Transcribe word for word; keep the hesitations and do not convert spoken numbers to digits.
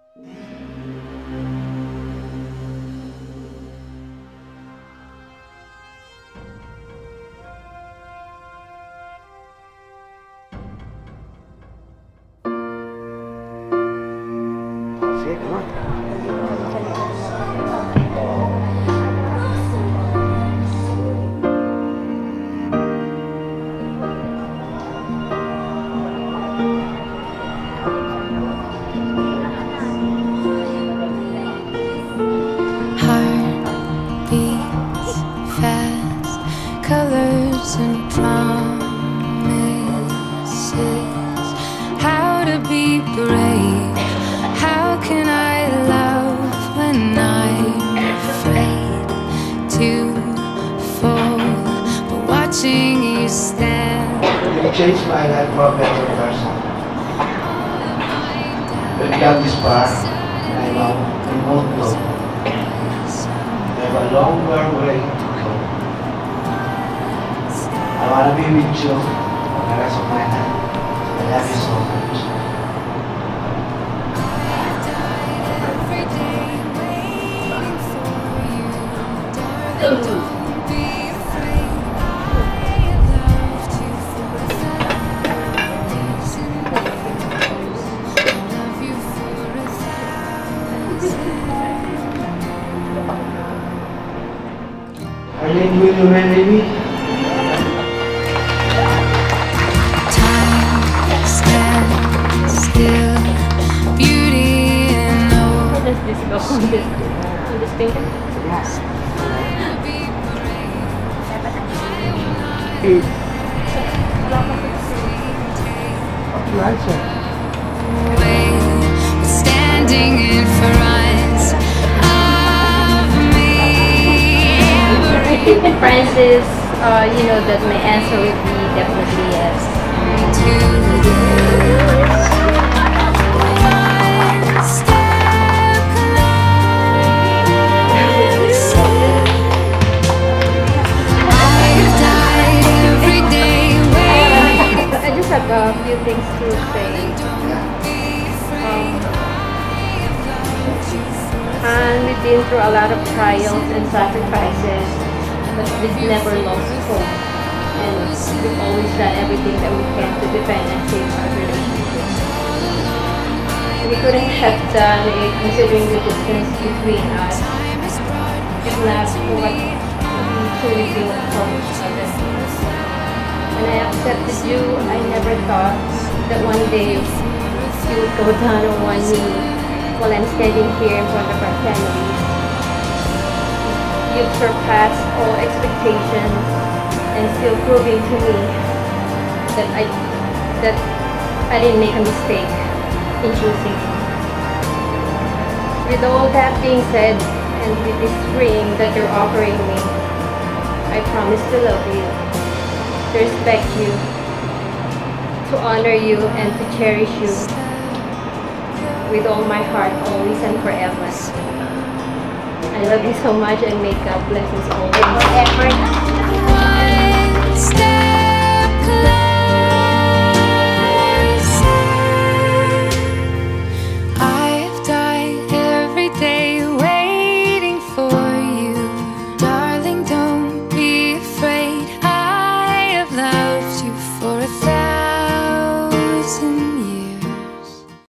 Sige, come on. Heartbeats fast, colors and promises. How to be brave? How can I love when I'm afraid to fall? But watching you stand. You changed my life for a better person. We've got this far, and I know we won't go. We have a longer way to go. I want to be with you for the rest of my life. I love you so much. Arlene, will you marry me? Time stands still, beauty and all. How does this go on this, on this finger? Yes. Right, sir. Standing in front of me. Francis, uh, you know that my answer would be definitely yes. To this one step closer. I've died every day waiting. I just have a few things to say. Um, and we've been through a lot of trials and sacrifices, but we've never lost hope. And we've always done everything that we can to defend and save our relationship. We couldn't have done it considering the distance between us, if not for what we truly feel for each other. When I accepted you, I never thought that one day you would go down on one knee while I'm standing here in front of our families. You've surpassed all expectations and still proving to me that I that I didn't make a mistake in choosing you. With all that being said, and with this ring that you're offering me, I promise to love you, to respect you, to honor you, and to cherish you with all my heart, always and forever. I love you so much, and may God bless us all forever. One step closer. I've died every day waiting for you. Darling, don't be afraid. I have loved you for a thousand years.